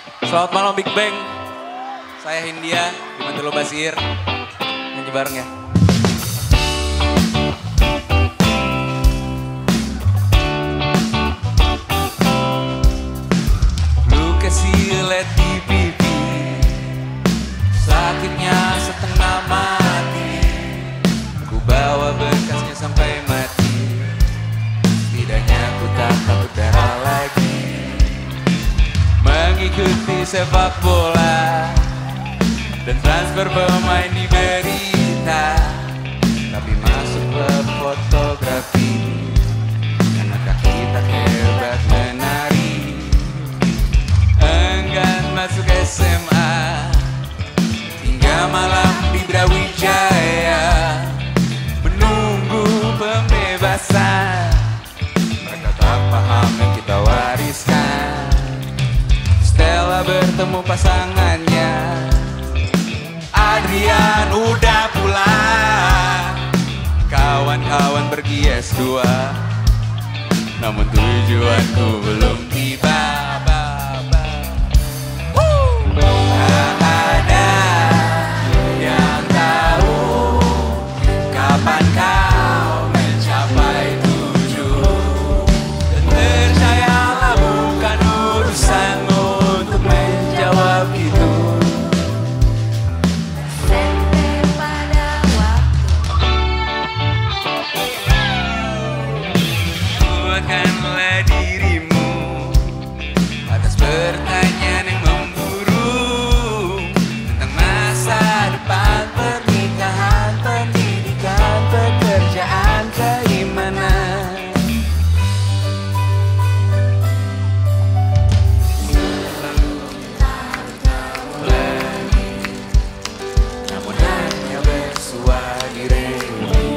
Selamat malam Big Bang. Saya Hindia, dibantu lo Basir. Nyanyi bareng ya. Lu kasih let di pipi, sakitnya setengah mati. Ku bawa bekasnya sampai mati. Setidaknya ku tak takut darah lagi. Mengikuti sepak bola dan transfer pemain di berita, tapi masuk klub fotografi karena kaki tak hebat menari. Enggan masuk SMA hingga malam di Brawijaya menunggu pembebasan. Mereka tak paham yang kita wariskan. Stella bertemu pasangannya, Adrian udah pulang. Kawan-kawan pergi S2, namun tujuanku belum tiba. Tak ada yang tahu kapan kau mencapai tujuan. Dan percayalah bukan urusanmu menjawab itu. Sampai pada waktu kuatkanlah dirimu atas pertanyaan yang memburu tentang masa depan, pernikahan, pendidikan, pekerjaan, keimanan. Namun hanya bersua di reuni,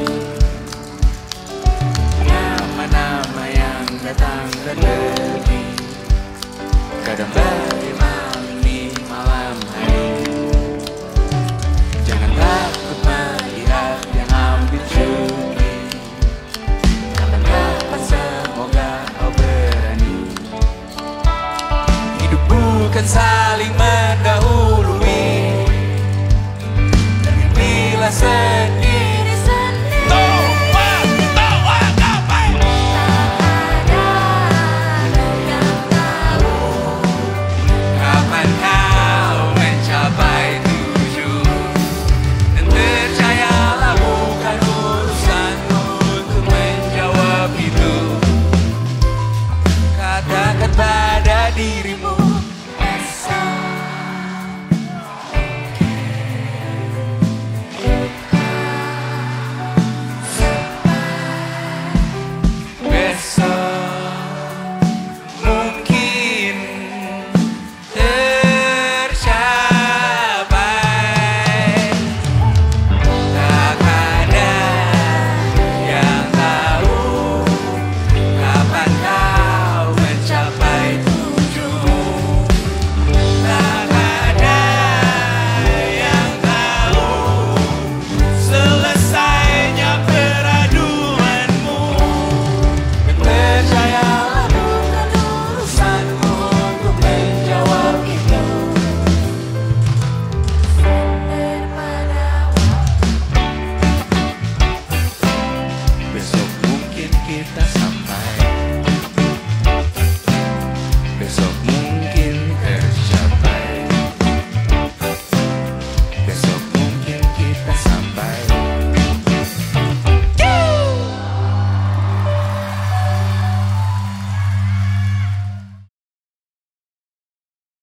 nama-nama yang datang dan pergi, kadang beriman di malam hari. Jangan takut melihat yang ambil cuti, kapan kapan semoga kau berani. Hidup bukan saling mendahului, bila